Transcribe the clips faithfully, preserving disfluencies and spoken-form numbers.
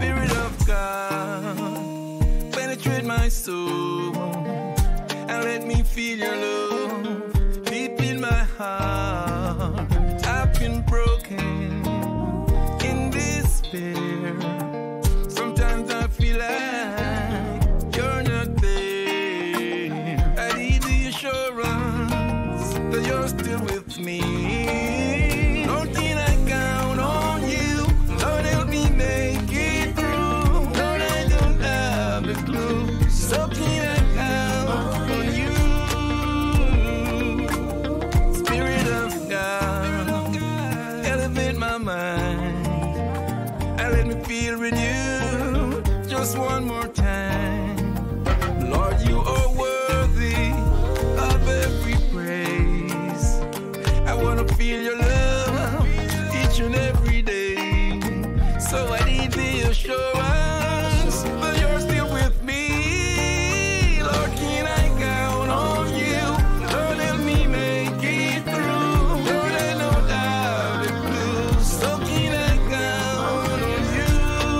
Spirit of God, penetrate my soul and let me feel your love deep in my heart. I've been broken in despair. Sometimes I feel like you're not there. I need the assurance that you're still with me. Lord, can I count on you? Lord, help me make it through. Lord, I don't have a clue. So can I count on you? Spirit of God, elevate my mind and let me feel renewed just one more time. Lord, you are worthy of every praise. I want to feel your love each and every day. So I need the assurance that you're still with me. Lord, can I count on you? Lord, help me make it through. Lord, I don't have a clue. So can I count on you?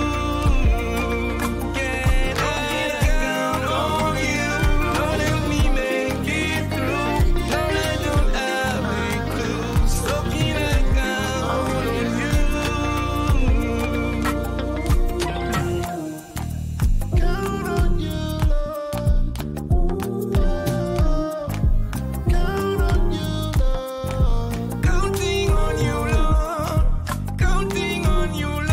Can I count on you? Lord, help me make it through. Lord, I don't have a clue. So can I count on you? Count on you, Lord. Count on you, Lord. Counting on you, Lord. Counting on you, Lord.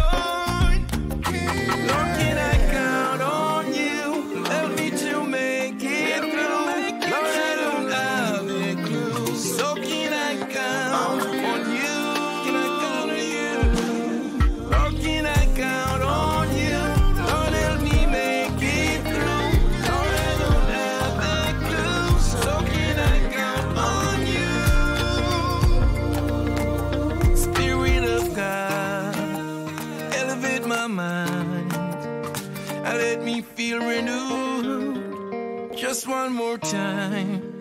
Lord, can I count on you? Help me to make it through. Lord, I don't have a clue. So can I count on you? Can I count on you? Lord, can I count on you? Lord, help me make it through. Lord, I don't have a clue. So can I count on you? Spirit of God, elevate my mind and let me feel renewed just one more time.